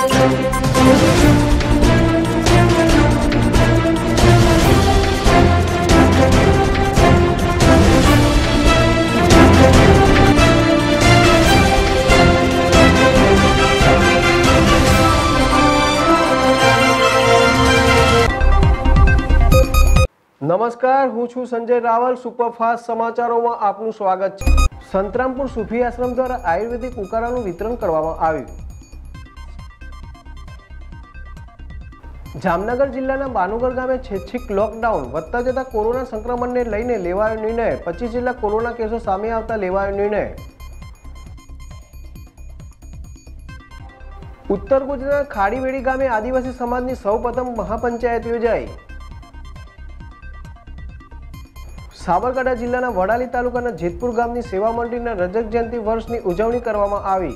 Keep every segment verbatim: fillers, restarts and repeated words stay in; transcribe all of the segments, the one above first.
नमस्कार, हूँ छू संजय रावल। सुपरफास्ट समाचारों में आपનું स्वागत है। संतरामपुर सूफी आश्रम द्वारा आयुर्वेदिक उकाळाનું वितरण કરવામાં આવ્યું। जामनगर जिल्लाના બાનુગર ગામે છેછીક લોકડાઉન વધતા જતા કોરોના સંક્રમણને લઈને લેવાયો નિર્ણય। પચીસ જેટલા કોરોના કેસો સામે આવતા લેવાયો નિર્ણય। उत्तर गुजरात खाड़ीवेड़ी गामे आदिवासी समाजनी सौप्रथम महापंचायत योजाई। साबरकांठा जिल्लाना वडाली तालुकाना जेतपुर गामनी सेवा मंडळीना रजत जयंती वर्षनी उजवणी करवामां आवी।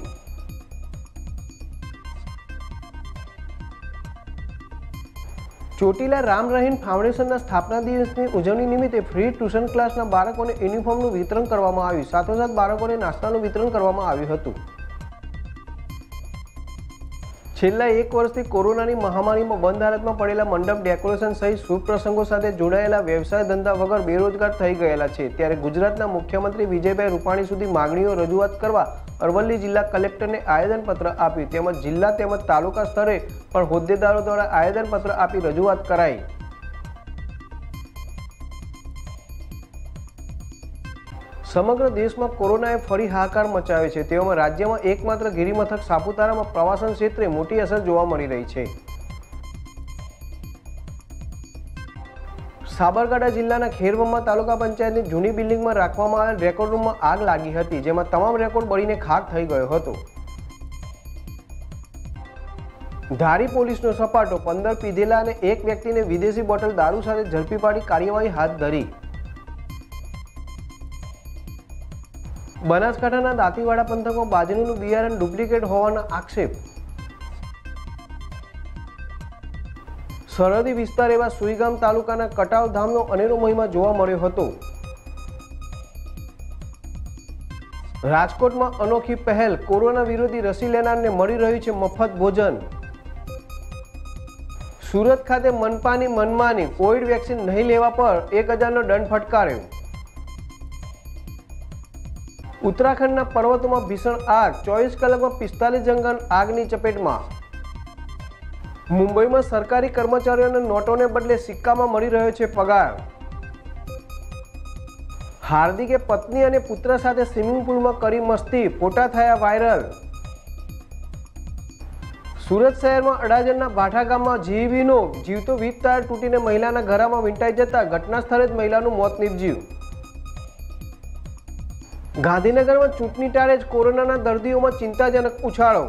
ચોટીલા રામ રહીમ ફાઉન્ડેશનના સ્થાપના દિવસની ઉજવણી નિમિત્તે ફ્રી ટ્યુશન ક્લાસના બાળકોને યુનિફોર્મનું વિતરણ કરવામાં આવ્યું। સાથોસાથ બાળકોને નાસ્તાનું વિતરણ કરવામાં આવ્યું હતું। છેલ્લા એક વર્ષથી કોરોનાની મહામારીમાં બંધ હાલતમાં પડેલા મંડપ ડેકોરેશન સહિત શુભ પ્રસંગો સાથે જોડાયેલા વ્યવસાય ધંધા વગર બેરોજગાર થઈ ગયેલા છે। ત્યારે ગુજરાતના મુખ્યમંત્રી વિજયભાઈ રૂપાણી સુધી માગણીઓ રજૂઆત કરવા અરવલ્લી જિલ્લા કલેક્ટરને આવેદનપત્ર આપ્યું। તેમજ જિલ્લા તેમજ તાલુકા સ્તરે પણ હોદ્દેદારો દ્વારા આવેદનપત્ર આપી રજૂઆત કરાઈ। समग्र देश में कोरोनाए फरी हाहाकार मचाव्यो छे। तेओमां राज्यमां एकमात्र गिरिमथक सापुतारामां प्रवासन क्षेत्रे मोटी असर जोवा मळी रही छे। साबरकांठा जिल्लाना खेरवम्मा तालुका पंचायतनी जूनी बिल्डिंगमां राखवामां आवेल रेकॉर्ड रूममां आग लागी हती, जेमां तमाम रेकॉर्ड बळीने खाक थई गयो हतो। धारी पोलीसनो सपाटो पंदर पीधेला अने एक व्यक्तिने विदेशी बोटल दारू साथे झड़पी पाडी कार्यवाही हाथ धरी। बनासकांठाना दांतीवाड़ा पंथकमां बाजरीनुं बियारण डुप्लिकेट होवाना आक्षेप। सरहदी विस्तार एवा सुईगाम तालुकाना कटाव धामनो अनेरो महिमा जोवा मळ्यो हतो। राजकोटमां अनोखी पहल, कोरोना विरोधी रसी लेनारने मळी रह्युं छे मफत भोजन। सूरत खाते मनपानी मनमानी, कोविड वेक्सिन नहीं लेवा पर एक हजार नो दंड फटकार्यो। उत्तराखंडना पर्वतों में भीषण आग, चौबीस कलाक में पिस्तालीस जंगल आगनी चपेट में। मुंबई में सरकारी कर्मचारीओं ने नोटों ने बदले सिक्का में मળી રહ્યો છે पगार। हार्दिके पत्नी और पुत्र साथे स्विमिंग पूल में करी मस्ती, फोटा थया वायरल। सूरत शहर में अडाजणना भाठा गाम में जीवीनो जीवतो वीज तार तूटीने महिलाना घरामां वींटाई जता घटना स्थळे ज महिलानुं मोत निपज्युं। गांधीनगर में चूंटणी टाळे ज कोरोना दर्दियों में चिंताजनक उछाळो।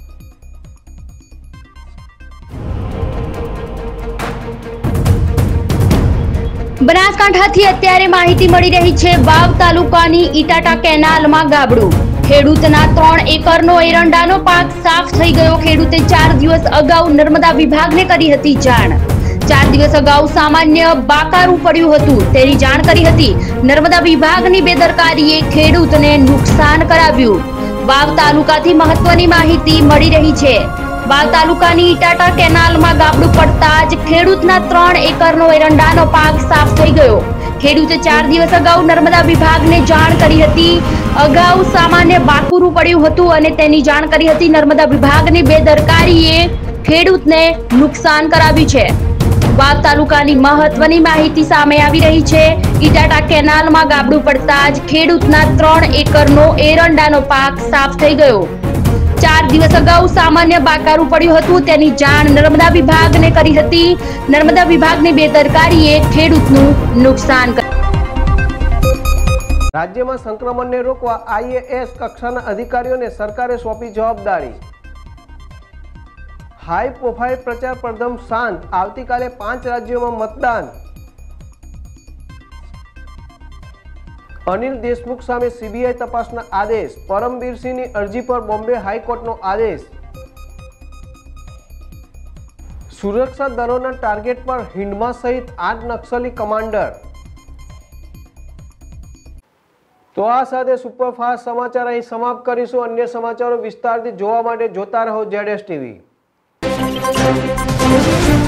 बनासकांठाथी अत्यारे माहिती मળી રહી છે। વાવ તાલુકાની ઈટાટા કેનાલમાં ગાબડું, ખેડૂતના ત્રણ એકરનો એરંડાનો પાક સાફ થઈ ગયો। ખેડૂતે ચાર દિવસ અગાઉ નર્મદા વિભાગને કરી હતી જાણ। ચાર દિવસ અગાઉ સામાન્ય બાકારું પડ્યું હતું, તેની જાણ કરી હતી। નર્મદા વિભાગની બેદરકારીએ ખેડૂતને નુકસાન કરાવ્યું। વાવ તાલુકાથી મહત્વની માહિતી મળી રહી છે। વાવ તાલુકાની ઈટાટા કેનાલમાં ગાબડું પડતા જ ખેડૂતના ત્રણ એકરનો એરંડાનો પાક સાફ થઈ ગયો। ખેડૂતે ચાર દિવસ અગાઉ નર્મદા વિભાગને જાણ કરી હતી। અગાઉ સામાન્ય બાકુરું પડ્યું હતું અને તેની જાણ કરી હતી। નર્મદા વિભાગની બેદરકારીએ ખેડૂતને નુકસાન કરાવ્યું છે। વાવ તાલુકાની મહત્વની માહિતી સામે આવી રહી છે। ઈટાટા કેનાલમાં ગાબડું પડતા જ ખેડૂતના ત્રણ એકરનો એરંડાનો પાક સાફ થઈ ગયો। ચાર દિવસ અગાઉ સામાન્ય બાકારું પડ્યું હતું, તેની જાણ નર્મદા વિભાગને કરી હતી। નર્મદા વિભાગની બેદરકારીએ ખેડૂતનું નુકસાન કર્યું। राज्यमां संक्रमणने रोकवा आईएएस कक्षाना अधिकारीओने सरकारे सोंपी जवाबदारी। हाई प्रोफाइल प्रचार प्रदम शांत, आवतीकाले पांच राज्यों में मतदान। अनिल देशमुख सामे सीबीआई तपासना आदेश, परमबीर सिंहनी अरजी पर बॉम्बे हाईकोर्टनो आदेश। सुरक्षा दलोना टार्गेट पर हिंडमा सहित आठ नक्सली कमांडर। तो आ साथे सुपरफास्ट समाचार અહીં સમાપ્ત કરીશું। अन्य समाचारों विस्तारथी જોવા માટે જોતા રહો ઝેડએસ ટીવી। છે।